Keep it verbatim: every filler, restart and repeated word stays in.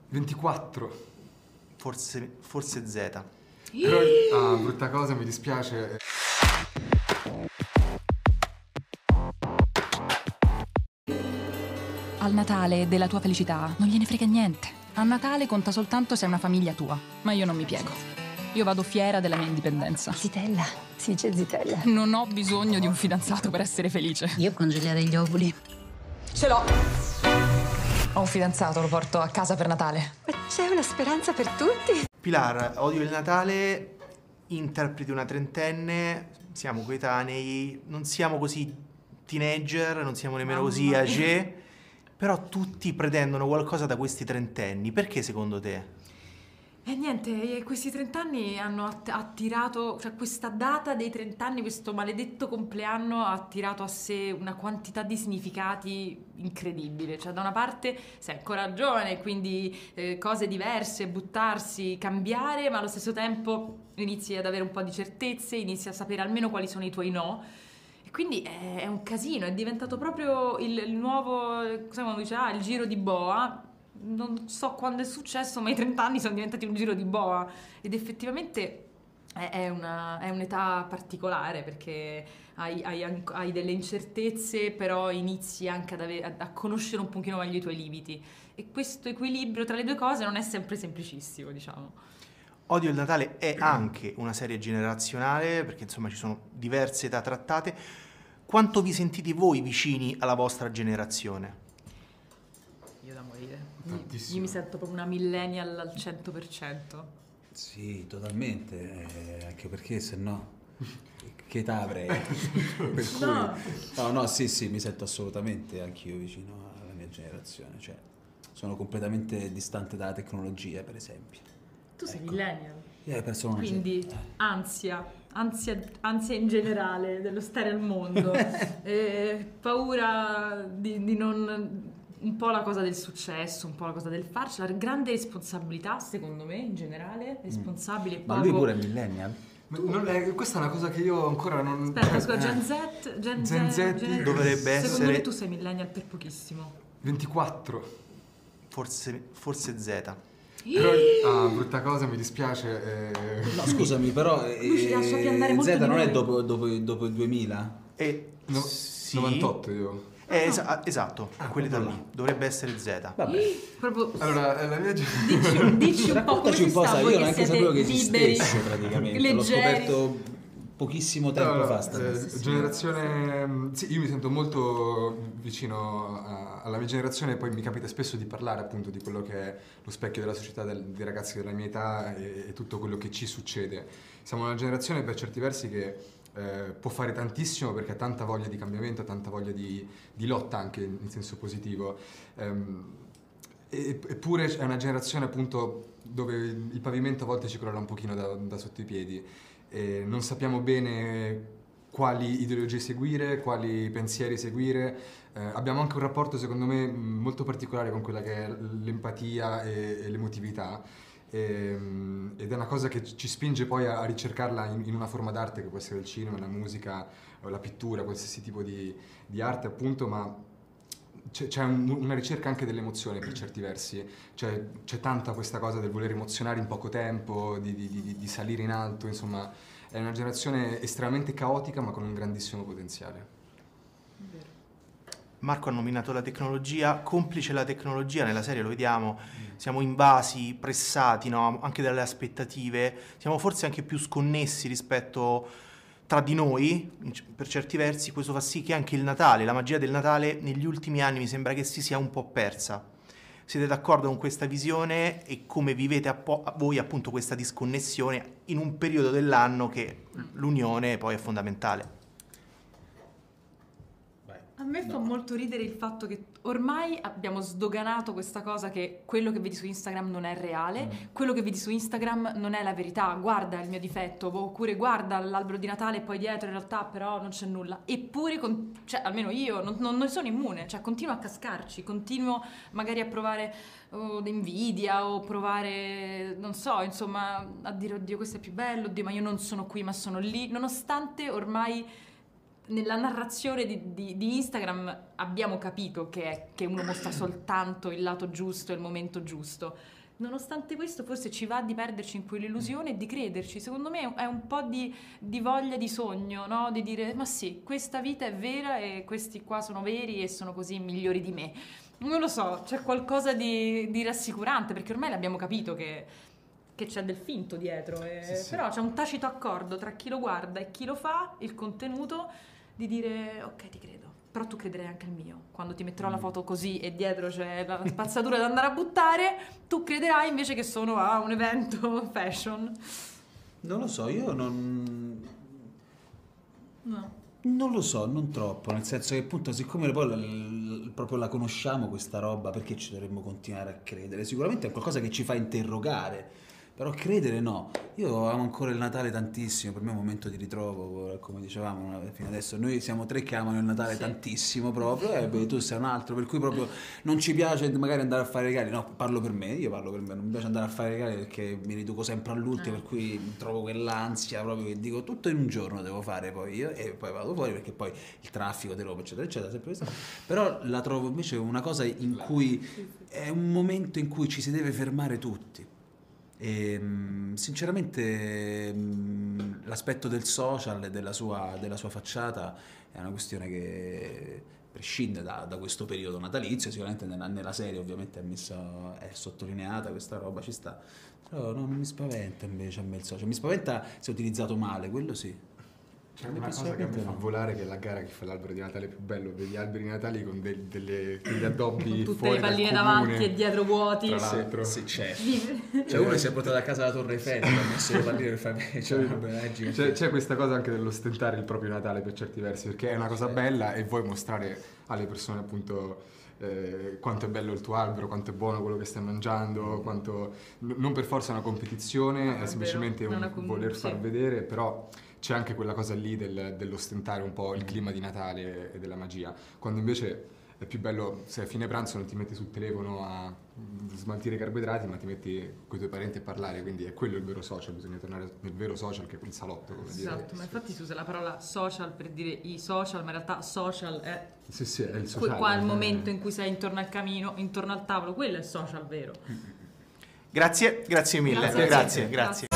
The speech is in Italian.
ventiquattro. Forse, forse Z. Però, ah, brutta cosa, mi dispiace. Al Natale della tua felicità non gliene frega niente. A Natale conta soltanto se è una famiglia tua. Ma io non mi piego. Io vado fiera della mia indipendenza. Zitella, si dice zitella. Non ho bisogno di un fidanzato per essere felice. Io congelerei gli ovuli. Ce l'ho! Ho un fidanzato, lo porto a casa per Natale. Ma c'è una speranza per tutti. Pilar, odio il Natale, interpreti una trentenne, siamo coetanei, non siamo così teenager, non siamo nemmeno Mamma così mia. âgé, però tutti pretendono qualcosa da questi trentenni. Perché secondo te? E niente, questi trent'anni hanno att- attirato, cioè questa data dei trent'anni, questo maledetto compleanno ha attirato a sé una quantità di significati incredibile. Cioè da una parte sei ancora giovane, quindi eh, cose diverse, buttarsi, cambiare, ma allo stesso tempo inizi ad avere un po' di certezze, inizi a sapere almeno quali sono i tuoi no. E quindi è, è un casino, è diventato proprio il, il nuovo, sai quando dice, ah, il giro di boa. Non so quando è successo, ma i trent'anni sono diventati un giro di boa ed effettivamente è, è, una, è un'età particolare perché hai, hai, hai delle incertezze, però inizi anche ad ave- a, a conoscere un pochino meglio i tuoi limiti e questo equilibrio tra le due cose non è sempre semplicissimo, diciamo. Odio il Natale è anche una serie generazionale, perché insomma ci sono diverse età trattate. Quanto vi sentite voi vicini alla vostra generazione? Io da morire. Tantissimo. Io mi sento proprio una millennial al cento per cento. Sì, totalmente, eh, anche perché se no che età avrei? Per cui, No. no, no, sì, sì, mi sento assolutamente anch'io vicino alla mia generazione, cioè sono completamente distante dalla tecnologia, per esempio. Tu sei Ecco. millennial. Eh, penso una Quindi gen- ansia, ansia, ansia in generale dello stare al mondo, eh, paura di, di non... un po' la cosa del successo, un po' la cosa del farcela, grande responsabilità secondo me in generale, responsabile e Ma poco... lui pure è millennial? Ma non è- questa è una cosa che io ancora non... Aspetta, cioè, scusa, Gen eh, Z, Gen, Gen Z, Z Gen- dovrebbe Secondo essere- me tu sei millennial per pochissimo. ventiquattro. Forse, forse Z. Però, ah, brutta cosa, mi dispiace. eh. No, scusami, però Lui ci lascia eh, andare molto Z di non è noi. dopo, dopo, dopo il duemila? E No, sì. novantotto io. Eh, esa- esatto, quell'età lì. Dovrebbe essere Z. Vabbè. Proprio... Allora, eh, la mia... Dici, dici un po' come Raccontaci si un po', sta, sai, voi io che neanche siete sapevo che liberi, esistesse praticamente, l'ho leggeri. scoperto pochissimo tempo No, no, fa. sta eh, cosa. generazione... Sì, io mi sento molto vicino a- alla mia generazione e poi mi capita spesso di parlare appunto di quello che è lo specchio della società del- dei ragazzi della mia età e, e tutto quello che ci succede. Siamo una generazione per certi versi che eh, può fare tantissimo perché ha tanta voglia di cambiamento, ha tanta voglia di, di lotta anche in senso positivo. Ehm, e- Eppure è una generazione appunto dove il pavimento a volte ci crolla un pochino da, da sotto i piedi e non sappiamo bene quali ideologie seguire, quali pensieri seguire. Eh, abbiamo anche un rapporto secondo me molto particolare con quella che è l'empatia e, e l'emotività. Ehm, ed è una cosa che ci spinge poi a, a ricercarla in, in una forma d'arte che può essere il cinema, la musica, o la pittura, qualsiasi tipo di, di arte appunto, ma c'è, c'è un- una ricerca anche dell'emozione per certi versi, cioè, c'è tanta questa cosa del voler emozionare in poco tempo, di, di- di- di salire in alto, insomma è una generazione estremamente caotica ma con un grandissimo potenziale. Marco ha nominato la tecnologia, complice la tecnologia, nella serie lo vediamo, siamo invasi, pressati, no? Anche dalle aspettative, siamo forse anche più sconnessi rispetto tra di noi, in c- per certi versi questo fa sì che anche il Natale, la magia del Natale negli ultimi anni mi sembra che si sia un po' persa. Siete d'accordo con questa visione e come vivete a po- a voi appunto questa disconnessione in un periodo dell'anno che l'unione poi è fondamentale? A me fa molto ridere il fatto che ormai abbiamo sdoganato questa cosa che quello che vedi su Instagram non è reale, Mm. quello che vedi su Instagram non è la verità, guarda il mio difetto, oppure guarda l'albero di Natale e poi dietro in realtà però non c'è nulla. Eppure, con- cioè almeno io non, non ne sono immune, cioè continuo a cascarci, continuo magari a provare oh, invidia o provare, non so, insomma, a dire oddio questo è più bello, oddio ma io non sono qui ma sono lì, nonostante ormai nella narrazione di, di, di Instagram abbiamo capito che, è, che uno mostra soltanto il lato giusto e il momento giusto. Nonostante questo forse ci va di perderci in quell'illusione e di crederci. Secondo me è un po' di, di voglia di sogno, no? Di dire ma sì, questa vita è vera e questi qua sono veri e sono così migliori di me. Non lo so, c'è qualcosa di, di rassicurante, perché ormai l'abbiamo capito che, che c'è del finto dietro, e, Sì, sì. però c'è un tacito accordo tra chi lo guarda e chi lo fa, il contenuto, di dire ok, ti credo, però tu crederai anche al mio. Quando ti metterò la foto così e dietro c'è la spazzatura da andare a buttare, tu crederai invece che sono a un evento fashion. Non lo so, io non... No. Non lo so, non troppo, nel senso che appunto siccome poi l- l- proprio la conosciamo questa roba, perché ci dovremmo continuare a credere? Sicuramente è qualcosa che ci fa interrogare, però credere no. Io amo ancora il Natale tantissimo, per me è un momento di ritrovo, come dicevamo fino adesso. Noi siamo tre che amano il Natale Sì. tantissimo proprio, e beh, tu sei un altro, per cui proprio non ci piace magari andare a fare regali, no, parlo per me, io parlo per me, non mi piace andare a fare regali perché mi riduco sempre all'ultimo, Eh. per cui trovo quell'ansia proprio che dico tutto in un giorno devo fare poi io, e poi vado fuori perché poi il traffico di roba eccetera eccetera, sempre questo. Però la trovo invece una cosa in cui è un momento in cui ci si deve fermare tutti. E, mh, sinceramente mh, l'aspetto del social e della sua, della sua facciata è una questione che prescinde da, da questo periodo natalizio. Sicuramente nella, nella serie ovviamente è, messa, è sottolineata questa roba, ci sta, però no, non mi spaventa invece a me il social, mi spaventa se utilizzato male, quello sì. C'è una cosa che mi fa volare, che è la gara che fa l'albero di Natale più bello, degli alberi di Natale con de- delle, degli addobbi Con tutte fuori le palline dal comune, davanti e dietro vuoti. tra l'altro. Sì, c'è. Vive. Cioè uno si è portato a casa la Torre Eiffel, ha messo le palline per fare cioè, vabbè, C'è, c'è questa cosa anche dell'ostentare il proprio Natale per certi versi, perché è una cosa bella e vuoi mostrare alle persone appunto eh, quanto è bello il tuo albero, quanto è buono quello che stai mangiando, quanto n- non per forza è una competizione, No, è è semplicemente vero, è un una com- voler sì. far vedere, però c'è anche quella cosa lì del- dell'ostentare un po' il clima di Natale e della magia, quando invece è più bello se a fine pranzo non ti metti sul telefono a mm, smaltire i carboidrati, ma ti metti con i tuoi parenti a parlare, quindi è quello il vero social, bisogna tornare nel vero social che è il salotto, come dire. Esatto, ma infatti si usa la parola social per dire i social, ma in realtà social è Sì, sì, è il que- sociale. qua il momento in cui sei intorno al camino, intorno al tavolo, quello è il social vero. Grazie, grazie mille. Grazie a te. grazie. Grazie. grazie.